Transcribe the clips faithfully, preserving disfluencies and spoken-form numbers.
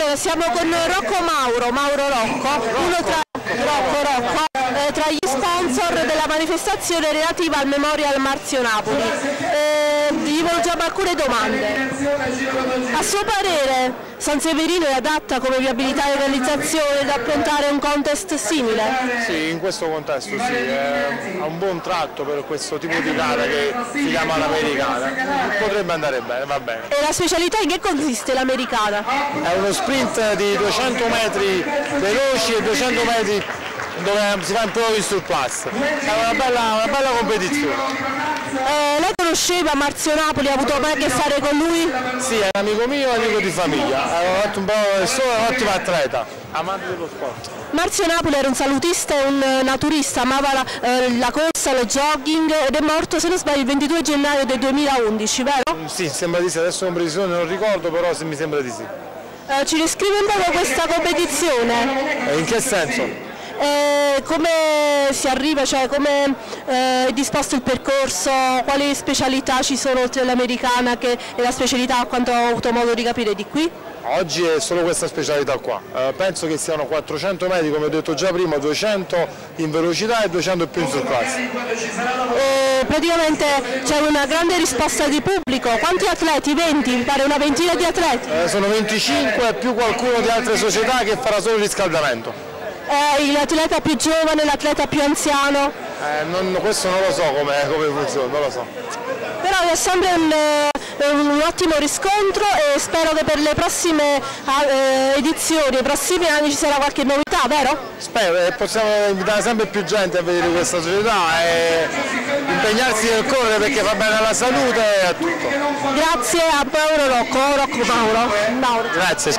Allora, siamo con Rocco Mauro, Mauro Rocco, uno tra, Rocco, Rocco, eh, tra gli sponsor della manifestazione relativa al Memorial Marzio Napoli. Eh, gli volgiamo alcune domande. A suo parere San Severino è adatta come viabilità e realizzazione ad affrontare un contest simile? Sì, in questo contesto sì, è un buon tratto per questo tipo di gara che si chiama l'americana. Potrebbe andare bene, va bene. E la specialità in che consiste l'americana? È uno sprint di duecento metri veloci e duecento metri dove si fa in prova sul plus. È una bella, una bella competizione. Eh, lei conosceva Marzio Napoli, ha avuto mai a che fare con lui? Sì, è un amico mio e amico di famiglia, è un bravo professore, un ottimo atleta, amante dello sport. Marzio Napoli era un salutista e un naturista, amava la, eh, la corsa, lo jogging ed è morto, se non sbaglio, il ventidue gennaio del duemilaundici, vero? Sì, sembra di sì, adesso non precisione non ricordo, però mi sembra di sì. Eh, ci descrive un po' questa competizione? In che senso? Eh, come si arriva, cioè come eh, è disposto il percorso, quali specialità ci sono oltre all'americana che è la specialità a quanto ho avuto modo di capire di qui? Oggi è solo questa specialità qua, eh, penso che siano quattrocento metri come ho detto già prima, duecento in velocità e duecento più in surclasse. Eh, praticamente c'è una grande risposta di pubblico, quanti atleti? venti? Mi pare una ventina di atleti? Eh, sono venticinque più qualcuno di altre società che farà solo il riscaldamento. Eh, l'atleta più giovane, l'atleta più anziano? Eh, non, questo non lo so come, come funziona, non lo so. Però è sempre un, un ottimo riscontro e spero che per le prossime eh, edizioni, i prossimi anni ci sarà qualche novità, vero? Spero e possiamo invitare sempre più gente a vedere questa società e impegnarsi nel correre perché fa bene alla salute e a tutto. Grazie a Mauro Rocco, Rocco Mauro. Mauro. Grazie.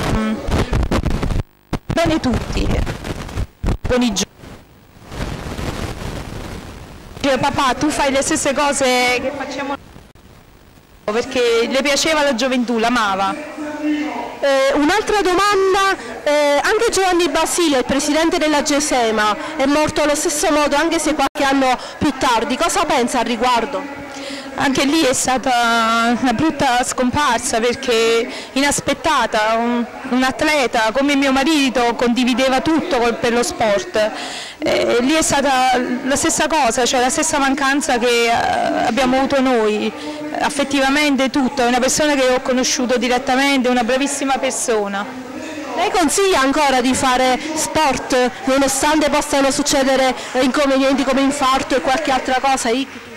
Bene tutti, con i giovani. Papà, tu fai le stesse cose che facciamo perché le piaceva la gioventù, l'amava. Eh, un'altra domanda, eh, anche Giovanni Basile, il presidente della Gesema, è morto allo stesso modo anche se qualche anno più tardi, cosa pensa al riguardo? Anche lì è stata una brutta scomparsa perché inaspettata, un, un atleta come mio marito condivideva tutto per lo sport, e lì è stata la stessa cosa, cioè la stessa mancanza che abbiamo avuto noi, affettivamente tutto, è una persona che ho conosciuto direttamente, una bravissima persona. Lei consiglia ancora di fare sport nonostante possano succedere inconvenienti come infarto e qualche altra cosa?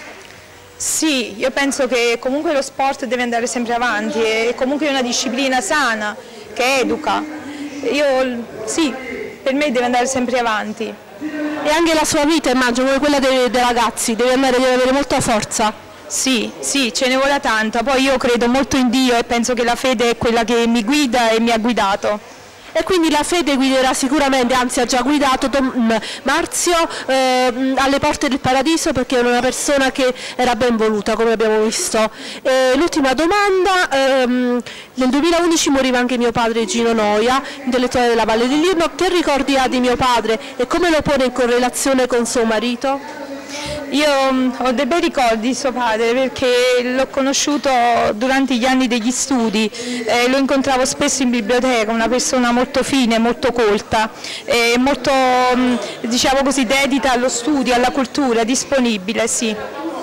Sì, io penso che comunque lo sport deve andare sempre avanti, è comunque una disciplina sana che educa. Io, sì, per me deve andare sempre avanti. E anche la sua vita, immagino, come quella dei, dei ragazzi, deve, andare, deve avere molta forza. Sì, sì, ce ne vuole tanta, poi io credo molto in Dio e penso che la fede è quella che mi guida e mi ha guidato. E quindi la fede guiderà sicuramente, anzi ha già guidato Marzio eh, alle porte del paradiso perché era una persona che era ben voluta, come abbiamo visto. L'ultima domanda, ehm, nel duemilaundici moriva anche mio padre Gino Noia, intellettuale della Valle del Lirno. Che ricordi ha di mio padre e come lo pone in correlazione con suo marito? Io ho dei bei ricordi di suo padre perché l'ho conosciuto durante gli anni degli studi, eh, lo incontravo spesso in biblioteca, una persona molto fine, molto colta, eh, molto diciamo così dedita allo studio, alla cultura, disponibile, sì.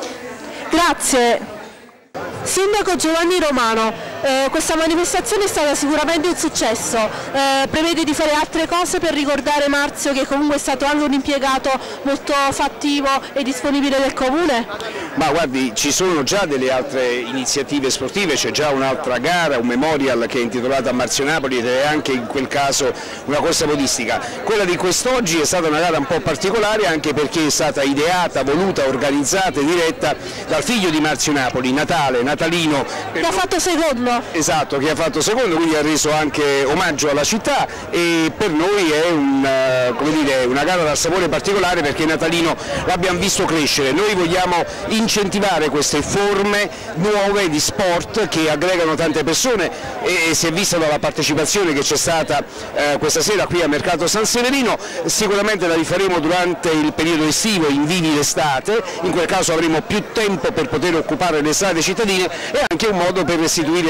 Grazie. Sindaco Giovanni Romano, eh, questa manifestazione è stata sicuramente un successo, eh, prevede di fare altre cose per ricordare Marzio che comunque è stato anche un impiegato molto fattivo e disponibile del Comune? Ma guardi, ci sono già delle altre iniziative sportive, c'è già un'altra gara, un memorial che è intitolato a Marzio Napoli ed è anche in quel caso una corsa podistica. Quella di quest'oggi è stata una gara un po' particolare anche perché è stata ideata, voluta, organizzata e diretta dal figlio di Marzio Napoli, Natale, Natalino. Che ha fatto secondo. Esatto, che ha fatto secondo, quindi ha reso anche omaggio alla città e per noi è un, come dire, una gara dal sapore particolare perché Natalino l'abbiamo visto crescere. Noi vogliamo incentivare queste forme nuove di sport che aggregano tante persone e si è vista dalla partecipazione che c'è stata eh, questa sera qui a Mercato San Severino. Sicuramente la rifaremo durante il periodo estivo, in vivi l'estate, in quel caso avremo più tempo per poter occupare le strade cittadine e anche un modo per restituire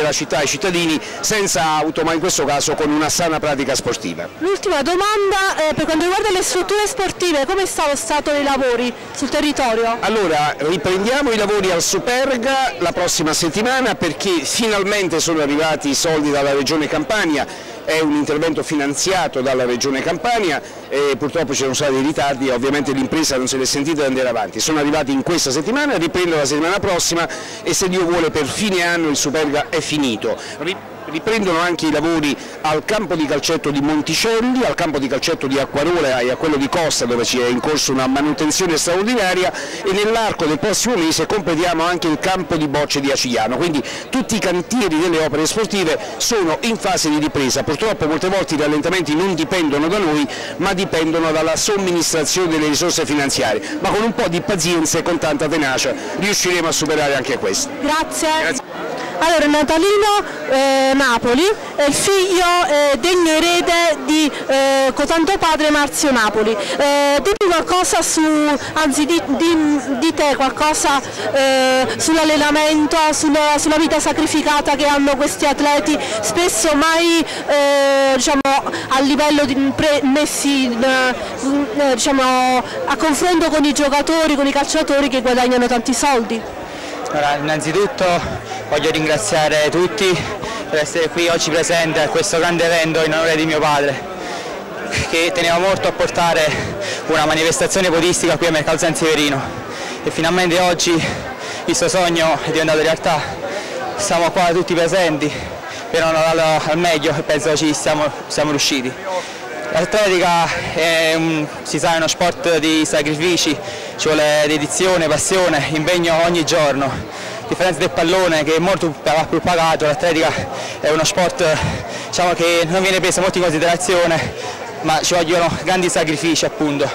la città ai cittadini senza auto, ma in questo caso con una sana pratica sportiva. L'ultima domanda, eh, per quanto riguarda le strutture sportive, come sta lo stato dei lavori sul territorio? Allora, riprendiamo i lavori al Superga la prossima settimana perché finalmente sono arrivati i soldi dalla Regione Campania. È un intervento finanziato dalla Regione Campania e purtroppo ci sono stati dei ritardi e ovviamente l'impresa non se l'è sentita di andare avanti. Sono arrivati in questa settimana, riprendono la settimana prossima e se Dio vuole per fine anno il Superga è finito. Riprendono anche i lavori al campo di calcetto di Monticelli, al campo di calcetto di Acquarola e a quello di Costa dove ci è in corso una manutenzione straordinaria e nell'arco del prossimo mese completiamo anche il campo di bocce di Acigliano, quindi tutti i cantieri delle opere sportive sono in fase di ripresa. Purtroppo molte volte i rallentamenti non dipendono da noi ma dipendono dalla somministrazione delle risorse finanziarie, ma con un po' di pazienza e con tanta tenacia riusciremo a superare anche questo. Grazie. Grazie. Allora, Natalino eh, Napoli è il figlio eh, degno erede di eh, cotanto padre Marzio Napoli. Eh, dimmi qualcosa su, anzi di, di, di te qualcosa eh, sull'allenamento, sulla, sulla vita sacrificata che hanno questi atleti, spesso mai eh, diciamo, a livello di pre, messi eh, diciamo, a confronto con i giocatori, con i calciatori che guadagnano tanti soldi. Allora, innanzitutto voglio ringraziare tutti per essere qui oggi presente a questo grande evento in onore di mio padre, che teneva molto a portare una manifestazione podistica qui a Mercato San Severino e finalmente oggi il suo sogno è diventato realtà. Siamo qua tutti presenti per onorarlo al meglio e penso ci siamo, siamo riusciti. L'atletica è un, si sa, è uno sport di sacrifici, ci vuole dedizione, passione, impegno ogni giorno. A differenza del pallone che è molto più pagato, l'atletica è uno sport, diciamo, che non viene preso molto in considerazione, ma ci vogliono grandi sacrifici appunto.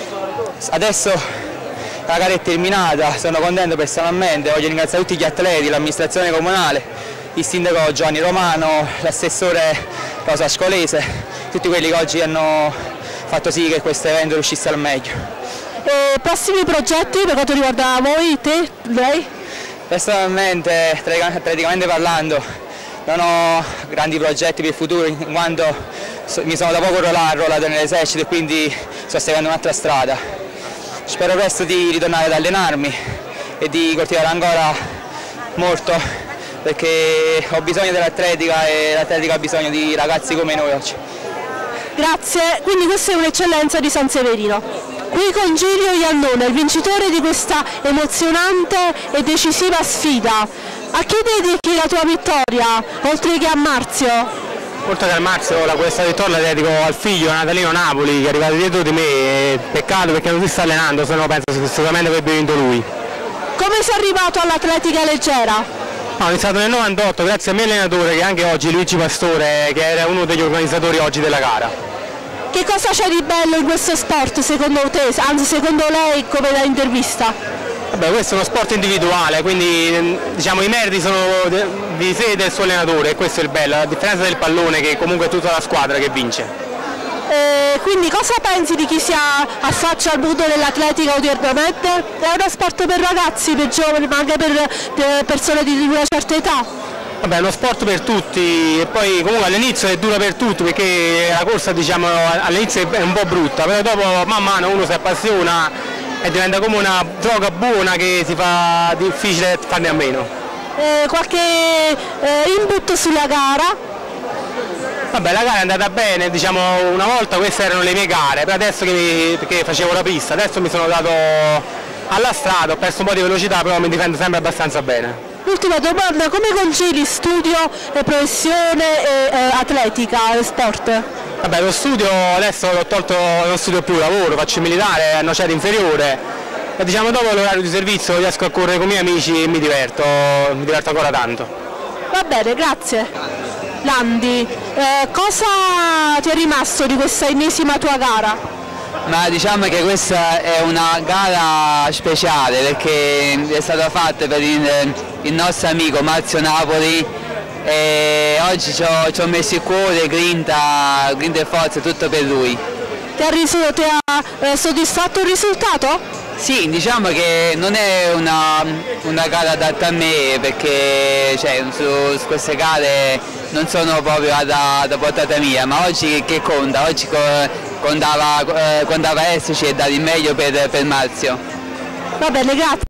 Adesso la gara è terminata, sono contento personalmente, voglio ringraziare tutti gli atleti, l'amministrazione comunale, il sindaco Giovanni Romano, l'assessore Rosa Scolese, tutti quelli che oggi hanno fatto sì che questo evento riuscisse al meglio. E prossimi progetti per quanto riguarda voi, te, lei? Personalmente, atleticamente parlando, non ho grandi progetti per il futuro in quanto mi sono da poco arruolato nell'esercito e quindi sto seguendo un'altra strada. Spero presto di ritornare ad allenarmi e di coltivare ancora molto perché ho bisogno dell'atletica e l'atletica ha bisogno di ragazzi come noi oggi. Grazie, quindi questa è un'eccellenza di San Severino. Qui con Giulio Iannone, il vincitore di questa emozionante e decisiva sfida. A chi dedichi la tua vittoria, oltre che a Marzio? Oltre che a Marzio, la, questa vittoria la dedico al figlio Natalino Napoli che è arrivato dietro di me, peccato perché non si sta allenando, se no penso che sicuramente avrebbe vinto lui. Come sei arrivato all'atletica leggera? No, ho iniziato nel novantotto grazie al mio allenatore che è anche oggi Luigi Pastore, che era uno degli organizzatori oggi della gara. Che cosa c'è di bello in questo sport secondo te, anzi secondo lei come da intervista? Vabbè, questo è uno sport individuale, quindi diciamo i meriti sono di sé del suo allenatore e questo è il bello, a differenza del pallone che comunque è tutta la squadra che vince. Eh, quindi cosa pensi di chi si affaccia al mondo dell'atletica odieramente? È uno sport per ragazzi, per giovani, ma anche per, per persone di una certa età? Vabbè, è uno sport per tutti e poi comunque all'inizio è dura per tutti perché la corsa diciamo all'inizio è un po' brutta, però dopo man mano uno si appassiona e diventa come una droga buona che si fa difficile farne a meno. Eh, qualche eh, input sulla gara? Vabbè, la gara è andata bene, diciamo una volta queste erano le mie gare, però adesso che, perché facevo la pista, adesso mi sono dato alla strada, ho perso un po' di velocità, però mi difendo sempre abbastanza bene. L'ultima domanda, come concili studio, e professione e eh, atletica e sport? Vabbè, lo studio adesso l'ho tolto, non studio più, lavoro, faccio il militare a nocera inferiore e diciamo dopo l'orario di servizio riesco a correre con i miei amici e mi diverto, mi diverto ancora tanto. Va bene, grazie. Landi, eh, cosa ti è rimasto di questa ennesima tua gara? Ma diciamo che questa è una gara speciale perché è stata fatta per il, il nostro amico Marzio Napoli e oggi ci ho, ci ho messo il cuore, grinta, grinta e forza, tutto per lui. Ti ha, ti ha eh, soddisfatto il risultato? Sì, diciamo che non è una, una gara adatta a me perché cioè, su, su queste gare non sono proprio ad, ad portata mia, ma oggi che conta? Oggi contava, contava esserci e dare il meglio per, per Marzio. Va bene, grazie.